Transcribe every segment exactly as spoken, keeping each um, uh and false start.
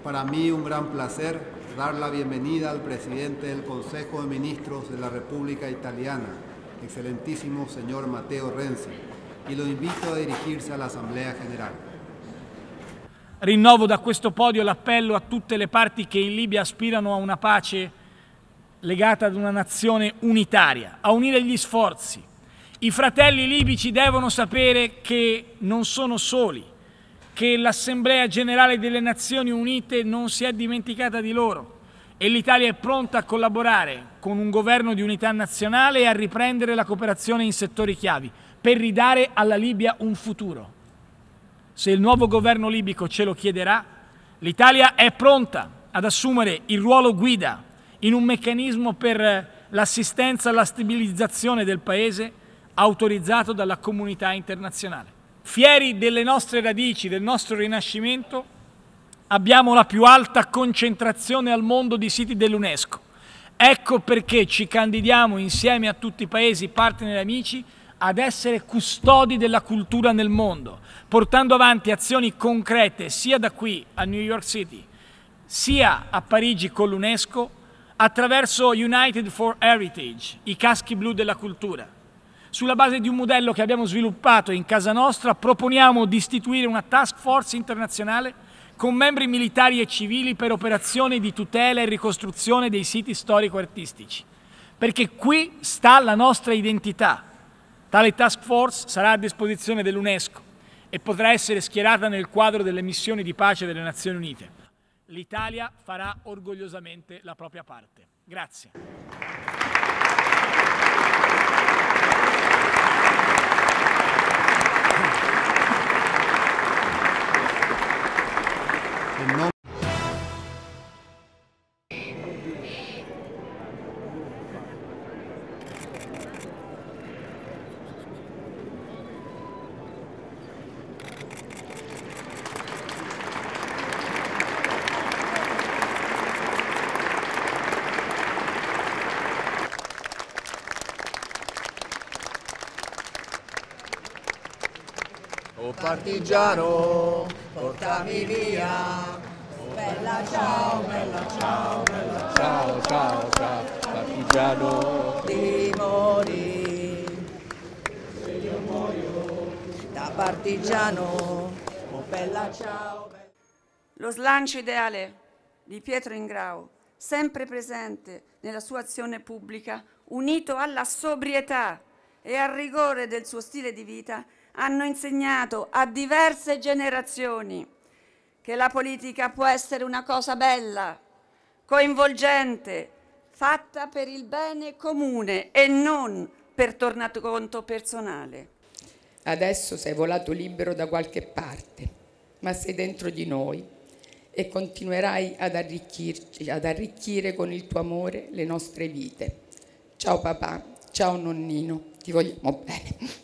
para mí un gran placer dar la bienvenida al presidente del Consejo de Ministros de la República Italiana, excelentísimo señor Matteo Renzi, y lo invito a dirigirse a la Asamblea General. Rinnovo da questo podio l'appello a tutte le parti che in Libia aspirano a una pace legata ad una nazione unitaria, a unire gli sforzi. I fratelli libici devono sapere che non sono soli, che l'Assemblea Generale delle Nazioni Unite non si è dimenticata di loro e l'Italia è pronta a collaborare con un governo di unità nazionale e a riprendere la cooperazione in settori chiavi per ridare alla Libia un futuro. Se il nuovo governo libico ce lo chiederà, l'Italia è pronta ad assumere il ruolo guida in un meccanismo per l'assistenza alla stabilizzazione del Paese autorizzato dalla comunità internazionale. Fieri delle nostre radici, del nostro rinascimento, abbiamo la più alta concentrazione al mondo di siti dell'UNESCO. Ecco perché ci candidiamo insieme a tutti i paesi partner e amici ad essere custodi della cultura nel mondo, portando avanti azioni concrete sia da qui a New York City, sia a Parigi con l'UNESCO, attraverso United for Heritage, i caschi blu della cultura. Sulla base di un modello che abbiamo sviluppato in casa nostra, proponiamo di istituire una task force internazionale con membri militari e civili per operazioni di tutela e ricostruzione dei siti storico-artistici. Perché qui sta la nostra identità. Tale task force sarà a disposizione dell'UNESCO e potrà essere schierata nel quadro delle missioni di pace delle Nazioni Unite. L'Italia farà orgogliosamente la propria parte. Grazie. No. Oh partigiano, portami via. Oh bella ciao, bella ciao, bella ciao, ciao, ciao, partigiano. Di morire, se io muoio da partigiano. Oh bella ciao. Lo slancio ideale di Pietro Ingrao, sempre presente nella sua azione pubblica, unito alla sobrietà e al rigore del suo stile di vita, hanno insegnato a diverse generazioni che la politica può essere una cosa bella, coinvolgente, fatta per il bene comune e non per tornaconto personale. Adesso sei volato libero da qualche parte, ma sei dentro di noi e continuerai ad arricchirci, ad arricchire con il tuo amore le nostre vite. Ciao papà, ciao nonnino, ti vogliamo bene.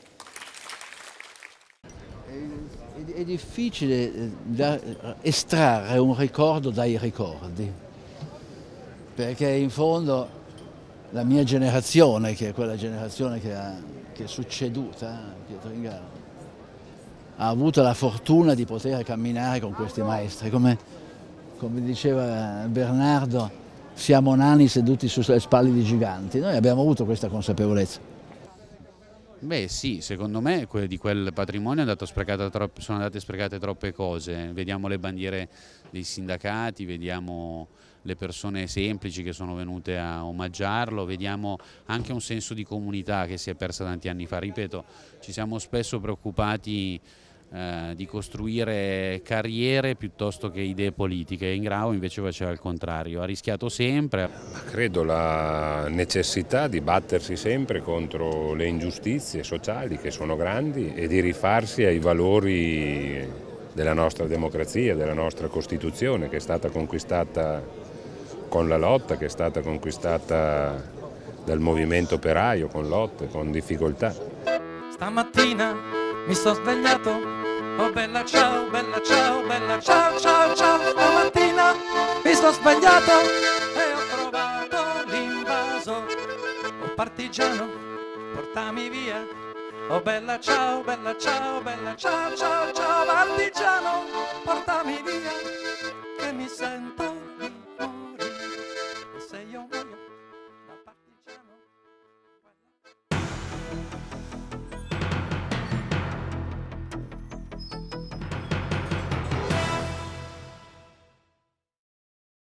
È difficile da estrarre un ricordo dai ricordi, perché in fondo la mia generazione, che è quella generazione che, ha, che è succeduta a Pietro Ingrao, ha avuto la fortuna di poter camminare con questi maestri. Come, come diceva Bernardo, siamo nani seduti sulle spalle di giganti. Noi abbiamo avuto questa consapevolezza. Beh sì, secondo me di quel patrimonio è andato sprecato troppo, sono andate sprecate troppe cose. Vediamo le bandiere dei sindacati, vediamo le persone semplici che sono venute a omaggiarlo, vediamo anche un senso di comunità che si è persa tanti anni fa. Ripeto, ci siamo spesso preoccupati eh, di costruire carriere piuttosto che idee politiche. Ingrao invece faceva il contrario, ha rischiato sempre. Credo la necessità di battersi sempre contro le ingiustizie sociali che sono grandi e di rifarsi ai valori della nostra democrazia, della nostra Costituzione, che è stata conquistata con la lotta, che è stata conquistata dal movimento operaio, con lotte, con difficoltà. Stamattina mi sono svegliato, oh bella ciao, bella ciao, bella ciao, ciao, ciao. Stamattina mi sono svegliato e ho trovato l'invaso. Oh partigiano, portami via. Oh bella ciao, bella ciao, bella ciao, ciao,